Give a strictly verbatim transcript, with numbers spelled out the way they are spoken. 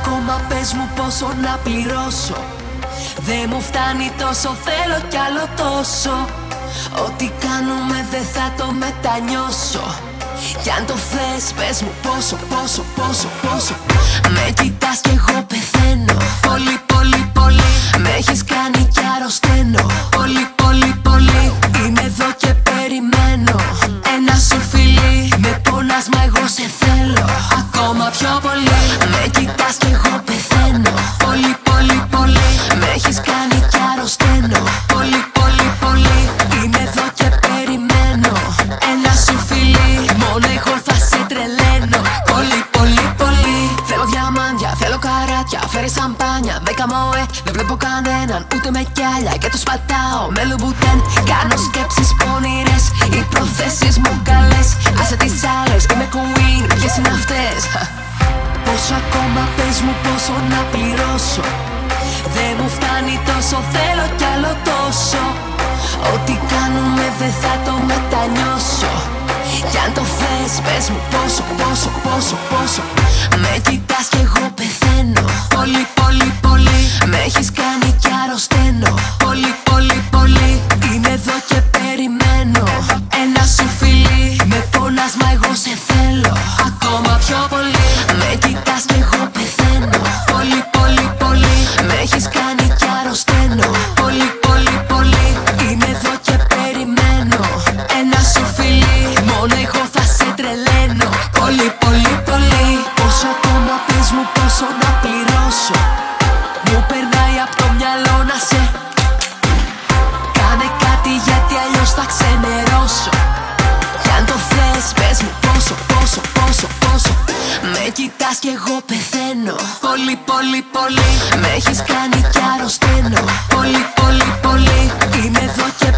ακόμα, πες μου πόσο να πληρώσω. Δεν μου φτάνει τόσο, θέλω κι άλλο τόσο. Ό,τι κάνουμε δεν θα το μετανιώσω. Κι αν το θες πες μου πόσο, πόσο, πόσο, πόσο. Με κοιτάς κι εγώ πεθαίνω. Πολύ, πολύ, πολύ. Με έχεις κάνει κι αρρωσταίνω. Πολύ, πολύ, πολύ. Είμαι εδώ και περιμένω ένα σου φιλί. Με πονάς μα εγώ σε θέλω ακόμα πιο πολύ. Με κοιτάς κι εγώ πεθαίνω. Πολύ, πολύ, πολύ. Με έχεις κάνει κι αρρωσταίνω. Πολύ, πολύ, πολύ. Είμαι εδώ και περιμένω ένα σου φιλί. Μόνο εγώ θα σε τρελαίνω. Πολύ, πολύ, πολύ. Θέλω διαμάντια, θέλω καράτια. Φέρε σαμπάνια, δέκα μοέ. Δεν βλέπω κανέναν, ούτε με κιάλια. Και το σπατάω με λουμπουτέν. Κάνω σκέψεις πονηρές. Οι προθέσεις μου καλές. Άσε τις άλλες, είμαι queen. Ποιες είναι αυτές? Πόσο ακόμα, πες μου πόσο να πληρώσω. Δεν μου φτάνει τόσο, θέλω κι άλλο τόσο. Ό,τι κάνουμε δεν θα το μετανιώσω. Κι αν το θες πες μου πόσο, πόσο, πόσο, πόσο. Με κοιτάς κι εγώ πεθαίνω. Πολύ, πολύ, πολύ. Με έχεις κάνει κι αρρωσταίνω. Πολύ, πολύ, πολύ. Είμαι εδώ και περιμένω ένα σου φιλί. Με πονάς μα εγώ σε θέλω ακόμα πιο πολύ. Με κοιτάς κι εγώ πεθαίνω. Πολύ, πολύ, πολύ. Με έχεις κάνει κι αρρωσταίνω. Πολύ, πολύ, πολύ. Είμαι εδώ και περιμένω ένα σου φιλί. Μόνο εγώ θα σε τρελαίνω. Πολύ, πολύ, πολύ. Πόσο ακόμα, πες μου πόσο να πληρώσω. Μου περνάει από το μυαλό να σε. Κάνε κάτι γιατί αλλιώς θα ξενερώσω. Κι αν το θες πες μου πόσο, πόσο, πόσο, πόσο. Με κοιτάς κι εγώ πεθαίνω. Πολύ, πολύ, πολύ. Με έχεις κάνει κι αρρωσταίνω. Πολύ, πολύ, πολύ. Είμαι εδώ και